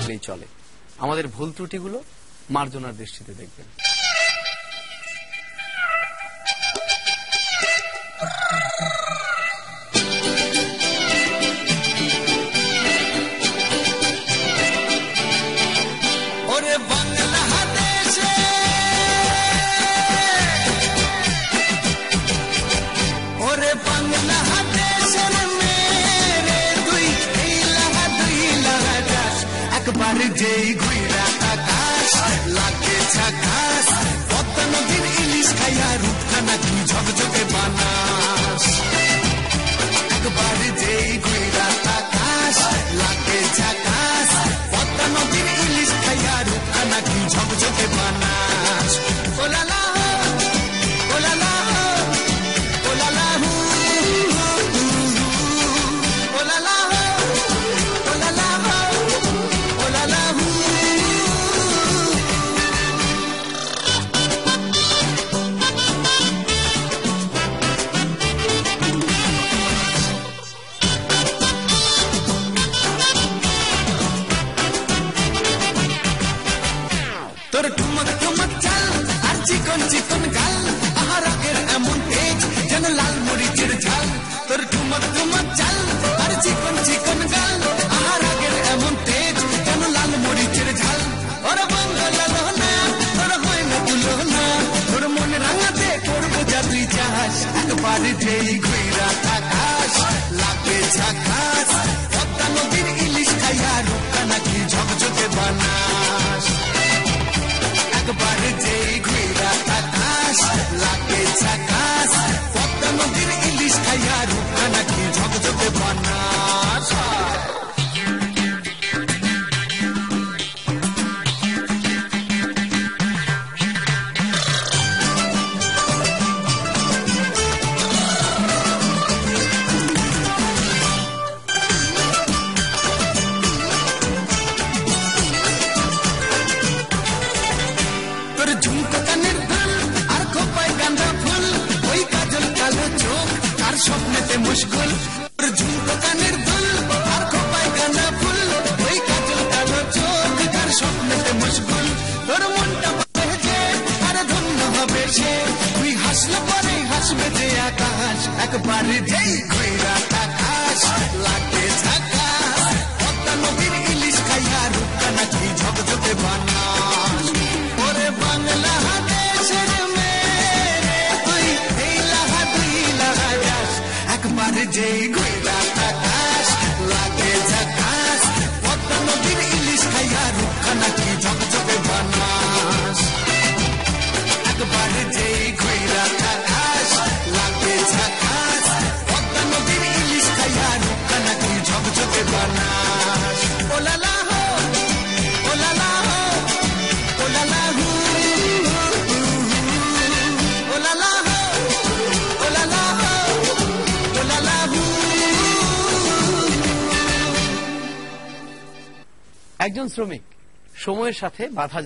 দিলেই চলে। আমাদের ভুল ত্রুটিগুলো মার্জনার দৃষ্টিতে দেখবেন। যেই ঘুইরা আকাশ লাগে ঝাকাস, পদ্মা নদীর ইলিশ খাইয়া রূপখানা কি ঝকঝকে বানাস। একবার যেই ঘুইরা আকাশ লাগে ঝাকাস, পদ্মা নদীর ইলিশ খাইয়া রূপখানা কি ঝকঝকে বানাস। ওলালা ওলালা ওলালা ওলালা তোর ঠুমক ঠুমক চাল আর চিকন চিকন গাল, আহার আগের এমন তেজ যেন লাল মরিচের ঝাল। তোর ঠুমক ঠুমক চাল আর চিকন চিকন গাল, আহার আগের এমন তেজ যেন লাল মরিচের ঝাল। ওর বাংলা না তোর হয় না তুলনা, তোর মনে রাঙাতে করবো যা তুই চাস। একবার যেই ঘুইরা আকাশ লাগে ঝাকাস, পদ্মা নদীর ইলিশ খাইয়া রূপখানা কি ঝকঝকে বানাস। একবার যেই ঘুইরা আকাশ লাগে ঝাকাস, পদ্মা নদীর ইলিশ খাইয়া রূপখানা কি ঝকঝকে বানাস। তোর ঝুমকো কানের দুল আর খোপায় গাঁদা ফুল, ওই কাজল কালো চোখ আর স্বপ্নেতে মুশকুল। তোর ঝুমকো কানের দুল আর খোপায় গাঁদা ফুল, ওই কাজল কালো চোখ আর স্বপ্নেতে মুশকুল। তোর মনটা বলে যে আর ধন্য হবে সে, তুই হাসলে পরে হাসবে যে আকাশ। একবার যেই ঘুইরা আকাশ লাগে ঝাকাস, পদ্মা নদীর ইলিশ খাইয়া রূপখানা কি ঝকঝকে বানাস। ওরে বাংলা দেশের মেয়ে তুই এই লাহা তুই লাহা যাস। একবার যেই ঘুইরা আকাশ লাগে ঝাকাস, পদ্মা নদীর ইলিশ খাইয়া রূপখানা কি ঝকঝকে বানাস। একবার যেই ঘুইরা আকাশ লাগে ঝাকাস, পদ্মা নদীর ইলিশ খাইয়া রূপখানা কি ঝকঝকে বানাস। ওলালা হো ওলালা হো ওলালা হু ওলালা হো ওলালা হো ওলালা হু। একজন শ্রমিক সময়ের সাথে বাধা